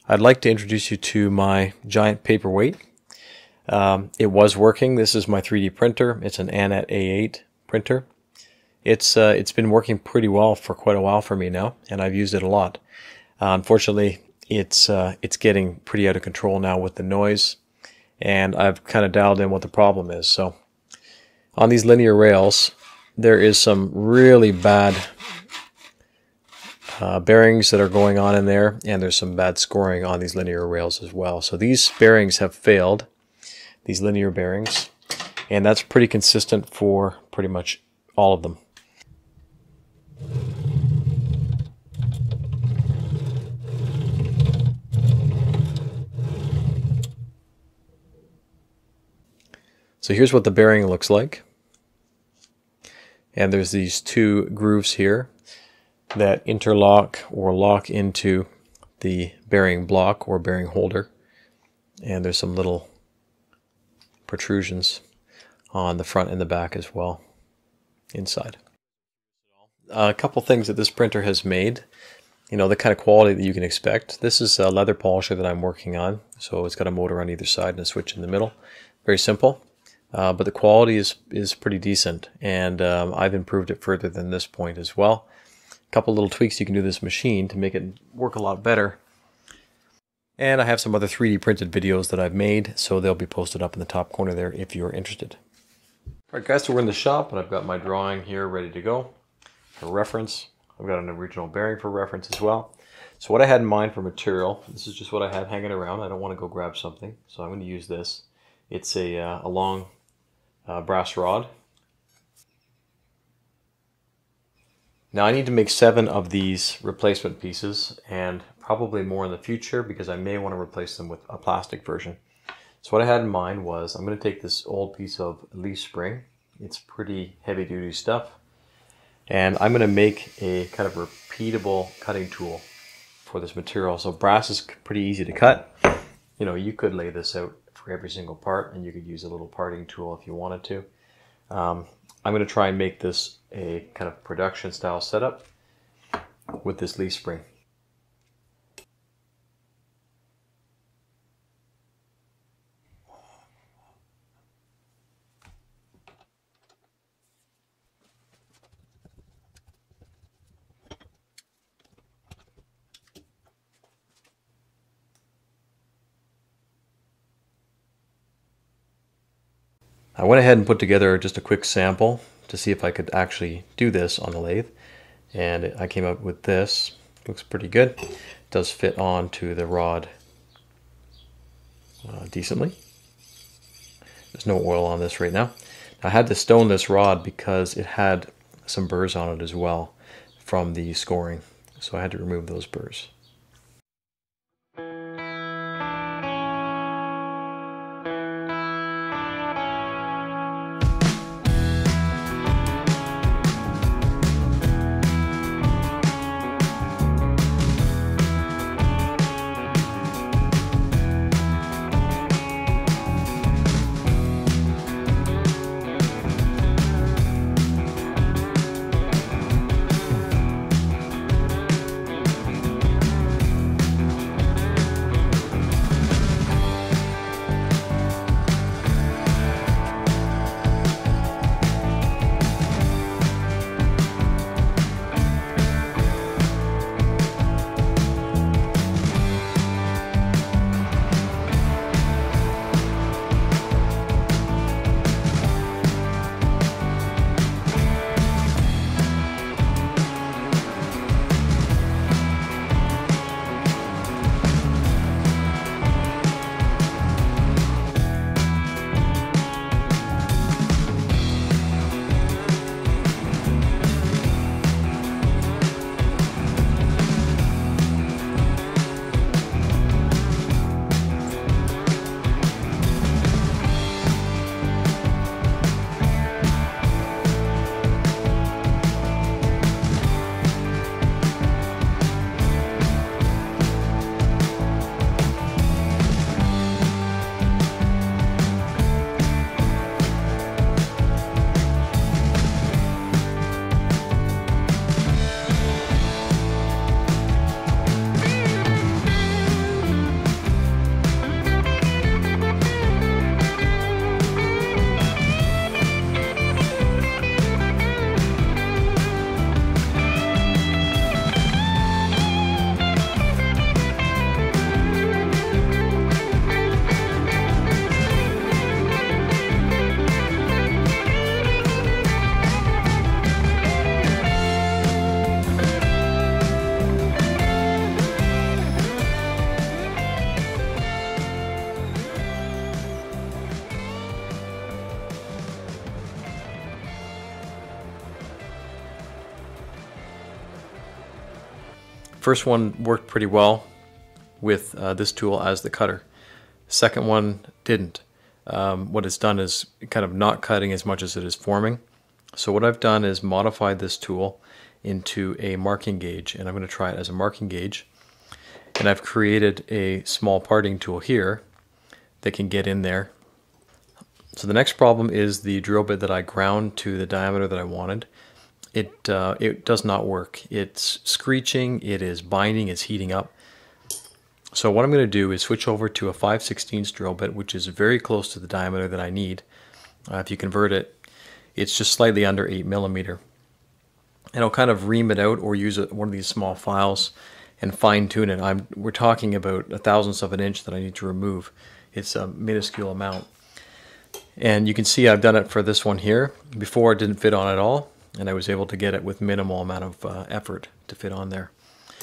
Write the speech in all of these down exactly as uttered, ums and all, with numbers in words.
I'd like to introduce you to my giant paperweight. Um, it was working. This is my three D printer. It's an Anet A eight printer. It's uh, it's been working pretty well for quite a while for me now, and I've used it a lot. Uh, unfortunately, it's uh, it's getting pretty out of control now with the noise, and I've kind of dialed in what the problem is. So on these linear rails, there is some really bad uh, bearings that are going on in there, and there's some bad scoring on these linear rails as well. So these bearings have failed, these linear bearings, and that's pretty consistent for pretty much all of them. So here's what the bearing looks like. And there's these two grooves here that interlock or lock into the bearing block or bearing holder. And there's some little protrusions on the front and the back as well, inside. A couple things that this printer has made, you know, the kind of quality that you can expect. This is a leather polisher that I'm working on, so it's got a motor on either side and a switch in the middle. Very simple. Uh, but the quality is is pretty decent, and um, I've improved it further than this point as well. A couple little tweaks you can do to this machine to make it work a lot better. And I have some other three D printed videos that I've made, so they'll be posted up in the top corner there if you're interested. Alright guys, so we're in the shop, and I've got my drawing here ready to go for reference. I've got an original bearing for reference as well. So what I had in mind for material, this is just what I had hanging around. I don't want to go grab something, so I'm going to use this. It's a, uh, a long Uh, brass rod. Now I need to make seven of these replacement pieces, and probably more in the future because I may want to replace them with a plastic version. So what I had in mind was I'm going to take this old piece of leaf spring. It's pretty heavy duty stuff, and I'm going to make a kind of repeatable cutting tool for this material. So brass is pretty easy to cut. You know, you could lay this out for every single part, and you could use a little parting tool if you wanted to. Um, I'm going to try and make this a kind of production style setup with this leaf spring. I went ahead and put together just a quick sample to see if I could actually do this on the lathe, and I came up with this. Looks pretty good. It does fit onto the rod uh, decently. There's no oil on this right now. I had to stone this rod because it had some burrs on it as well from the scoring, so I had to remove those burrs. First one worked pretty well with uh, this tool as the cutter. Second one didn't. Um, what it's done is kind of not cutting as much as it is forming. So what I've done is modified this tool into a marking gauge, and I'm going to try it as a marking gauge. And I've created a small parting tool here that can get in there. So the next problem is the drill bit that I ground to the diameter that I wanted. It, uh, it does not work. It's screeching, it is binding, it's heating up. So what I'm going to do is switch over to a five sixteenths drill bit, which is very close to the diameter that I need. Uh, if you convert it, it's just slightly under eight millimeter. And I'll kind of ream it out or use a, one of these small files and fine tune it. I'm, we're talking about a thousandth of an inch that I need to remove. It's a minuscule amount. And you can see I've done it for this one here. Before it didn't fit on at all, and I was able to get it with minimal amount of uh, effort to fit on there.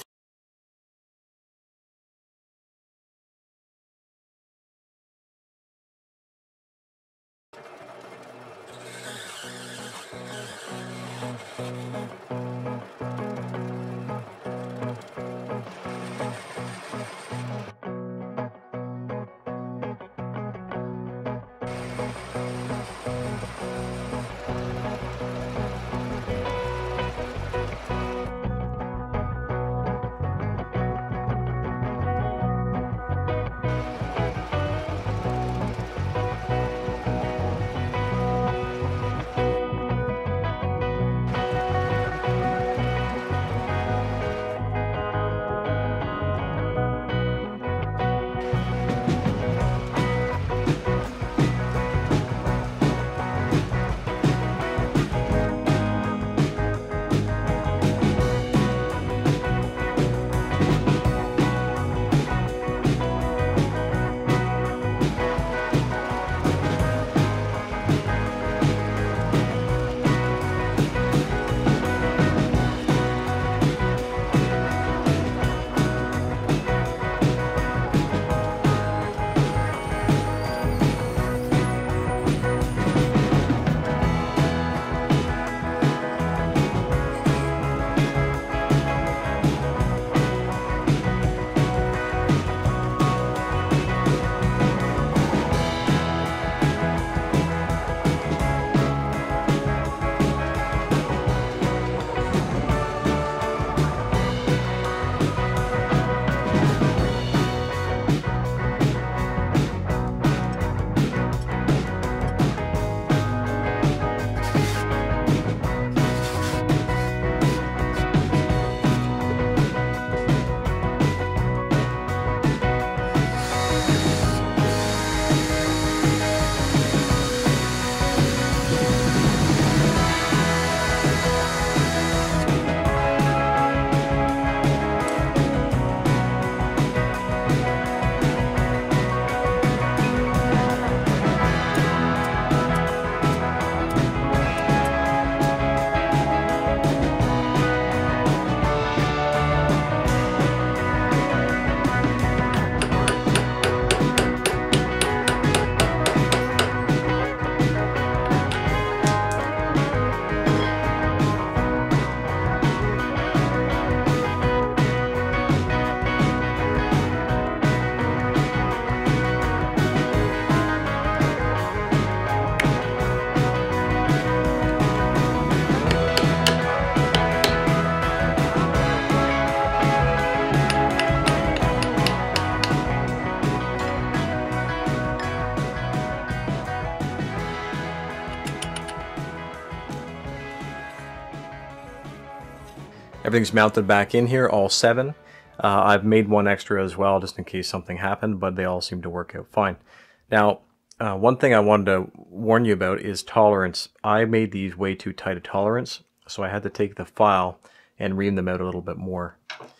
Everything's mounted back in here, all seven. Uh, I've made one extra as well, just in case something happened, but they all seem to work out fine. Now, uh, one thing I wanted to warn you about is tolerance. I made these way too tight a tolerance, so I had to take the file and ream them out a little bit more.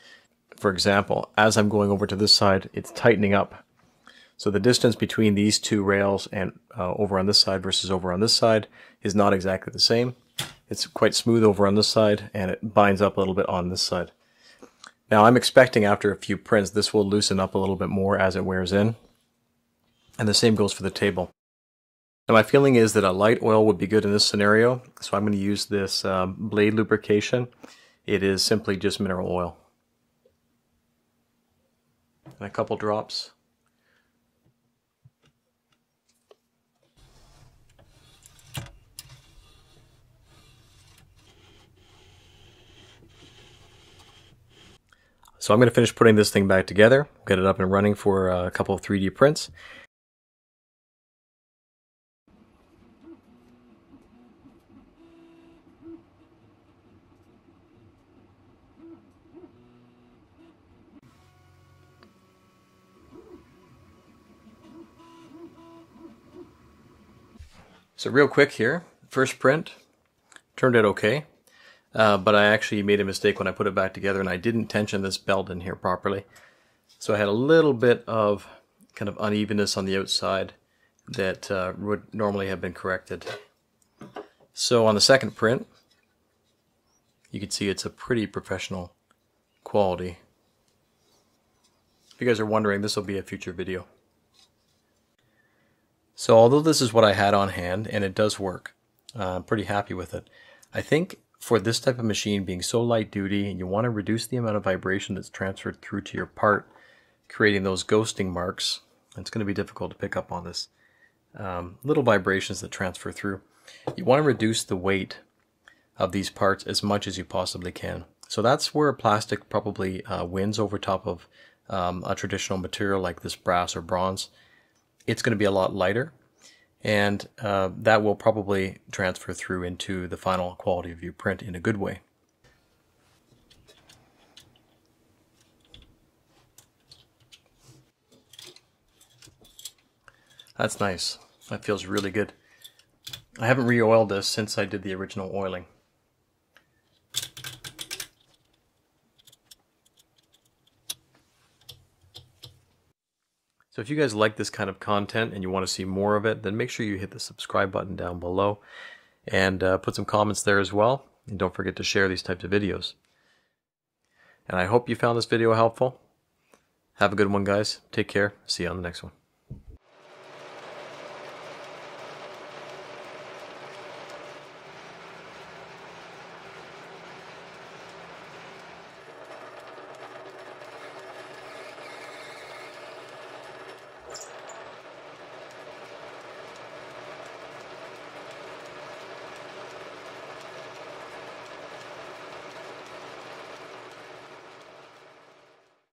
For example, as I'm going over to this side, it's tightening up. So the distance between these two rails and uh, over on this side versus over on this side is not exactly the same. It's quite smooth over on this side, and it binds up a little bit on this side. Now I'm expecting after a few prints this will loosen up a little bit more as it wears in. And the same goes for the table. Now my feeling is that a light oil would be good in this scenario, so I'm going to use this um, blade lubrication. It is simply just mineral oil. and a couple drops. So I'm going to finish putting this thing back together, get it up and running for a couple of three D prints. So real quick here, first print turned out okay. Uh, but I actually made a mistake when I put it back together, and I didn't tension this belt in here properly. So I had a little bit of kind of unevenness on the outside that uh, would normally have been corrected. So on the second print, you can see it's a pretty professional quality. If you guys are wondering, this will be a future video. So although this is what I had on hand, and it does work, uh, I'm pretty happy with it. I think for this type of machine being so light duty, and you want to reduce the amount of vibration that's transferred through to your part, creating those ghosting marks, it's going to be difficult to pick up on this. Um, little vibrations that transfer through. You want to reduce the weight of these parts as much as you possibly can. So that's where plastic probably uh, wins over top of um, a traditional material like this brass or bronze. It's going to be a lot lighter, and uh, that will probably transfer through into the final quality of your print in a good way. That's nice. That feels really good. I haven't re-oiled this since I did the original oiling. So if you guys like this kind of content and you want to see more of it, then make sure you hit the subscribe button down below and uh, put some comments there as well. And don't forget to share these types of videos. And I hope you found this video helpful. Have a good one, guys. Take care. See you on the next one.